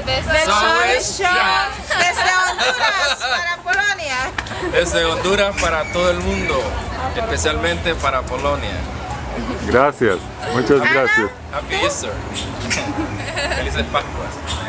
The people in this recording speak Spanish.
The Choice Shop desde Honduras para Polonia. Desde Honduras para todo el mundo, especialmente para Polonia. Gracias, muchas gracias. Happy Easter. Felices Pascuas.